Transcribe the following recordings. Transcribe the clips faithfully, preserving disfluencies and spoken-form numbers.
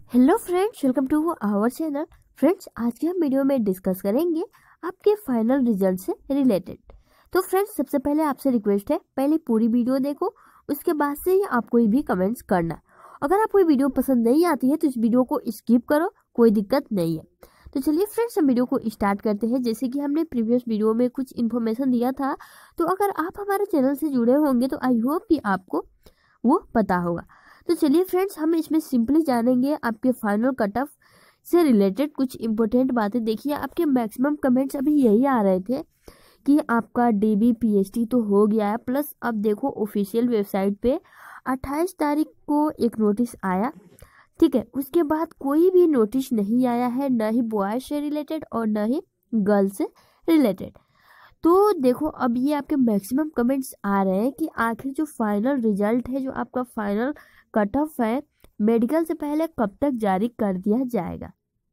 Hello friends, welcome to our channel. Friends, आज के हम वीडियो में डिस्कस करेंगे आपके फाइनल रिजल्ट से रिलेटेड। तो फ्रेंड्स, सबसे पहले आपसे रिक्वेस्ट है, पहले पूरी वीडियो देखो, उसके बाद से ही आप कोई भी कमेंट्स करना। अगर आपको वीडियो पसंद नहीं आती है तो इस वीडियो को स्किप करो, कोई दिक्कत नहीं है। तो चलिए फ्रेंड्स, हम वीडियो को स्टार्ट करते हैं। जैसे कि हमने प्रीवियस वीडियो में कुछ इन्फॉर्मेशन दिया था, तो अगर आप हमारे चैनल से जुड़े होंगे तो आई होप कि आपको वो पता होगा। तो चलिए फ्रेंड्स, हम इसमें सिंपली जानेंगे आपके फाइनल कट ऑफ से रिलेटेड कुछ इंपॉर्टेंट बातें। देखिए, आपके मैक्सिमम कमेंट्स अभी यही आ रहे थे कि आपका डीबी पीएचडी तो हो गया है, प्लस अब देखो ऑफिशियल वेबसाइट पे अट्ठाईस तारीख को एक नोटिस आया। ठीक है, उसके बाद कोई भी नोटिस नहीं आया है, न ही बॉयज से रिलेटेड और न ही गर्ल्स से रिलेटेड। तो देखो, अब ये आपके मैक्सिमम कमेंट्स आ रहे हैं कि आखिर जो फाइनल रिजल्ट है, जो आपका फाइनल कट ऑफ है, मेडिकल से पहले कब तक जारी कर दिया जाएगा।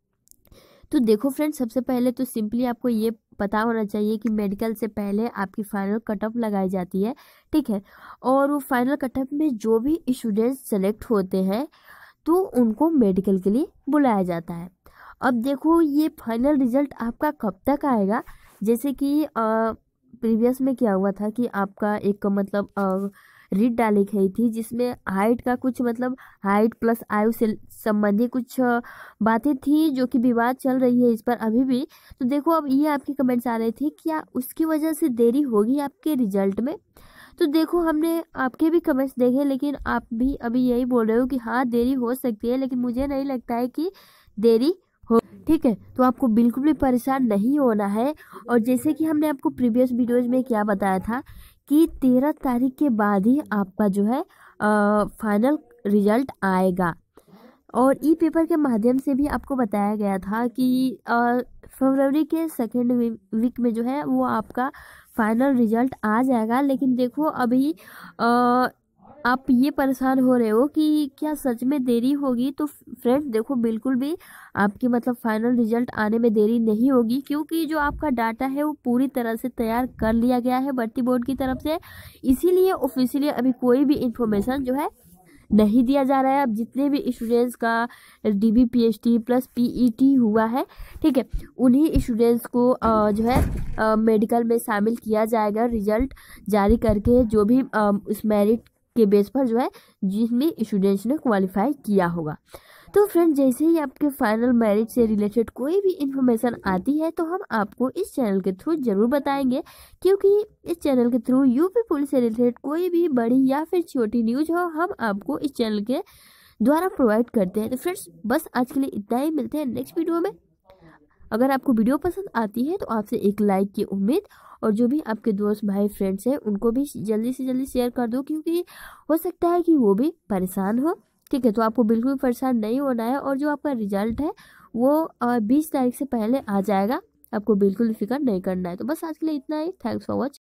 तो देखो फ्रेंड्स, सबसे पहले तो सिंपली आपको ये पता होना चाहिए कि मेडिकल से पहले आपकी फाइनल कट ऑफ लगाई जाती है। ठीक है, और वो फाइनल कट ऑफ में जो भी स्टूडेंट्स सेलेक्ट होते हैं तो उनको मेडिकल के लिए बुलाया जाता है। अब देखो, ये फाइनल रिजल्ट आपका कब तक आएगा। जैसे कि प्रीवियस में क्या हुआ था कि आपका एक मतलब रीट डाली गई थी, जिसमें हाइट का कुछ मतलब हाइट प्लस आयु से संबंधी कुछ अ, बातें थी, जो कि विवाद चल रही है इस पर अभी भी। तो देखो, अब ये आपके कमेंट्स आ रहे थे, क्या उसकी वजह से देरी होगी आपके रिजल्ट में। तो देखो, हमने आपके भी कमेंट्स देखे, लेकिन आप भी अभी यही बोल रहे हो कि हाँ देरी हो सकती है, लेकिन मुझे नहीं लगता है कि देरी हो। ठीक है, तो आपको बिल्कुल भी परेशान नहीं होना है। और जैसे कि हमने आपको प्रीवियस वीडियोज में क्या बताया था कि तेरह तारीख के बाद ही आपका जो है फाइनल रिजल्ट आएगा। और ई पेपर के माध्यम से भी आपको बताया गया था कि फरवरी के सेकेंड वीक में जो है वो आपका फाइनल रिजल्ट आ जाएगा। लेकिन देखो, अभी आ, आप ये परेशान हो रहे हो कि क्या सच में देरी होगी। तो फ्रेंड्स देखो, बिल्कुल भी आपकी मतलब फाइनल रिजल्ट आने में देरी नहीं होगी, क्योंकि जो आपका डाटा है वो पूरी तरह से तैयार कर लिया गया है भर्ती बोर्ड की तरफ से। इसीलिए ऑफिशियली अभी कोई भी इंफॉर्मेशन जो है नहीं दिया जा रहा है। अब जितने भी स्टूडेंट्स का डीबी पीएचडी प्लस पीईटी हुआ है, ठीक है, उन्हीं स्टूडेंट्स को अ, जो है मेडिकल में शामिल किया जाएगा रिजल्ट जारी करके, जो भी अ, उस मेरिट के बेस पर जो है जिसमें स्टूडेंट्स ने क्वालिफाई किया होगा। तो फ्रेंड, जैसे ही आपके फाइनल मेरिट से रिलेटेड कोई भी इंफॉर्मेशन आती है तो हम आपको इस चैनल के थ्रू जरूर बताएंगे, क्योंकि इस चैनल के थ्रू यूपी पुलिस से रिलेटेड कोई भी बड़ी या फिर छोटी न्यूज हो, हम आपको इस चैनल के द्वारा प्रोवाइड करते हैं। तो फ्रेंड्स, बस आज के लिए इतना ही, मिलते हैं नेक्स्ट वीडियो में। अगर आपको वीडियो पसंद आती है तो आपसे एक लाइक की उम्मीद, और जो भी आपके दोस्त भाई फ्रेंड्स हैं उनको भी जल्दी से जल्दी शेयर कर दो, क्योंकि हो सकता है कि वो भी परेशान हो। ठीक है, तो आपको बिल्कुल भी परेशान नहीं होना है, और जो आपका रिजल्ट है वो बीस तारीख से पहले आ जाएगा, आपको बिल्कुल फिक्र नहीं करना है। तो बस आज के लिए इतना ही। Thanks for watching.